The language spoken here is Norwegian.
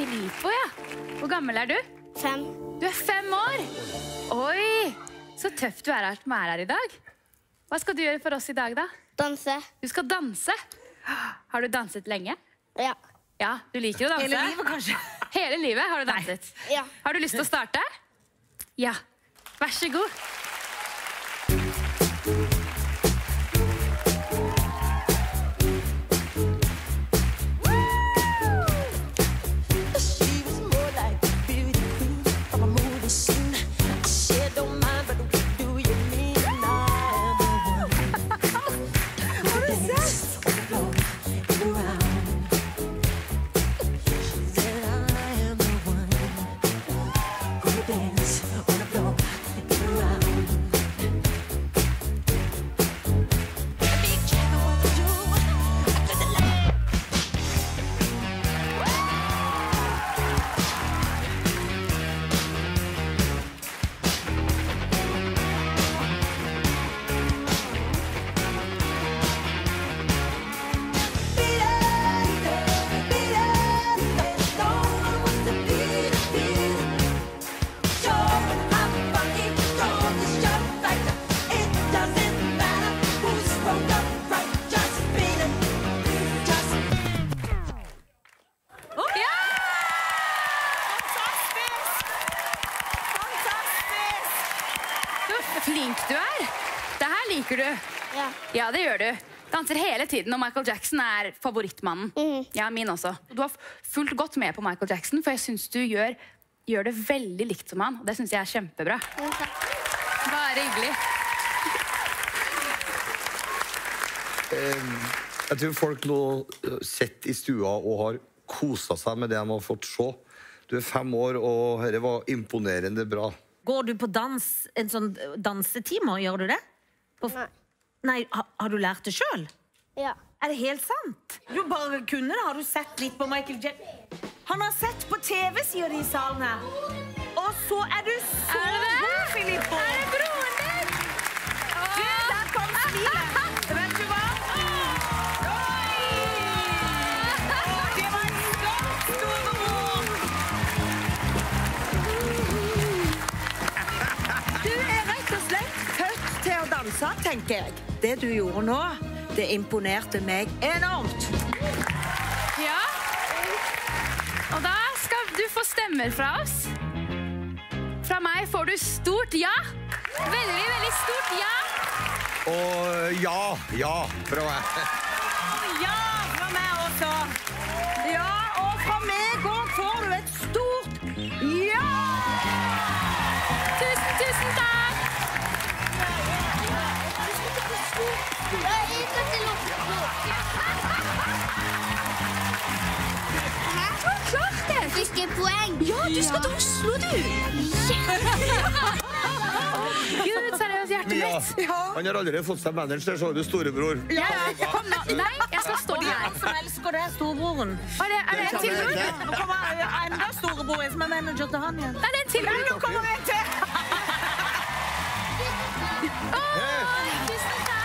Filippo, ja. Hvor gammel er du? 5. Du er 5 år. Oi, så tøft du er her i dag. Hva skal du gjøre for oss i dag, da? Danse. Du skal danse. Har du danset lenge? Ja. Ja, du liker å danse. Hele livet, kanskje? Hele livet har du danset. Ja. Har du lyst til å starte? Ja, vær så god. Flink du er. Det her liker du. Ja. Ja, det gjør du. Danser hele tiden, og Michael Jackson er favorittmannen. Ja, min også. Du har fulgt godt med på Michael Jackson, for jeg synes du gjør det veldig likt som han, og det synes jeg er kjempebra. Bare hyggelig. Jeg tror folk nå sitter i stua og har koset seg med det de har fått se. Du er 5 år, og dette var imponerende bra. Går du på en sånn dansetimer, gjør du det? Nei. Nei, har du lært det selv? Ja. Er det helt sant? Du bare kunne det, har du sett litt på Michael Jackson? Han har sett på TV, sier de i salen her. Og så er du så god, Filippo! Er det broren din? Du, der kom smilet! Vet du hva? Det var en stolt storebror! Du er rett og slett født til å danse, tenker jeg. Det du gjorde nå, det imponerte meg enormt. Ja. Og da skal du få stemmer fra oss. Fra meg får du stort ja. Veldig, veldig stort ja. Og ja, fra meg. Ja, fra meg også. Ja, og fra meg også får du et stort ja! Tusen takk. Klart det. Fikk jeg poeng? Ja, du skal til Oslo, du. Gud, seriøst, hjertet Ja. mitt. Han har allerede fått seg manager, så har du storebror. Ja, kom nå. Nei, jeg skal stå her. Som elsker det, storebroren. Er det en til? Nå kommer enda storebror som er manager til han igjen. Nei, det er en til. Nå kommer jeg til. Tusen takk.